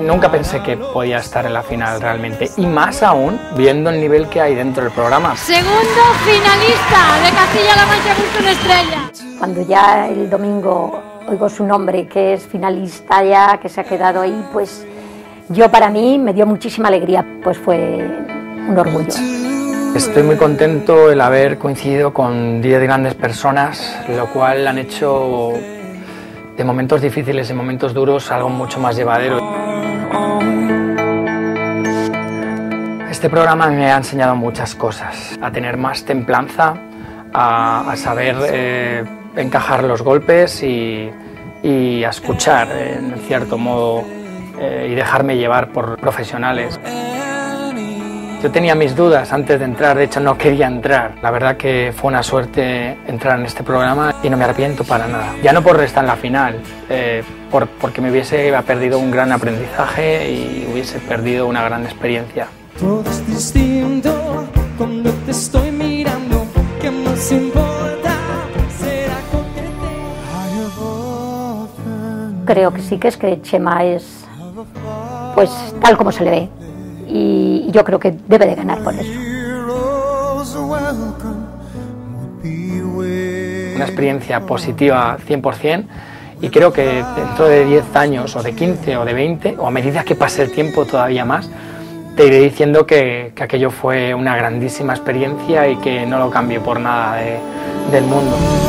Nunca pensé que podía estar en la final realmente, y más aún viendo el nivel que hay dentro del programa. Segundo finalista de Castilla-La Mancha Busca una estrella. Cuando ya el domingo oigo su nombre, que es finalista ya, que se ha quedado ahí, pues yo, para mí, me dio muchísima alegría, pues fue un orgullo. Estoy muy contento el haber coincidido con 10 grandes personas, lo cual han hecho de momentos difíciles y momentos duros algo mucho más llevadero. Este programa me ha enseñado muchas cosas, a tener más templanza, a saber encajar los golpes y a escuchar, en cierto modo, y dejarme llevar por profesionales. Yo tenía mis dudas antes de entrar, de hecho no quería entrar. La verdad que fue una suerte entrar en este programa y no me arrepiento para nada. Ya no por estar en la final, porque me hubiese perdido un gran aprendizaje y hubiese perdido una gran experiencia. Todo es distinto cuando te estoy mirando, ¿qué más importa? Será coqueteo. Creo que sí, que es que Chema es pues tal como se le ve, y yo creo que debe de ganar por eso. Una experiencia positiva 100%, y creo que dentro de 10 años o de 15 o de 20, o a medida que pase el tiempo todavía más, te iré diciendo que aquello fue una grandísima experiencia y que no lo cambio por nada del mundo.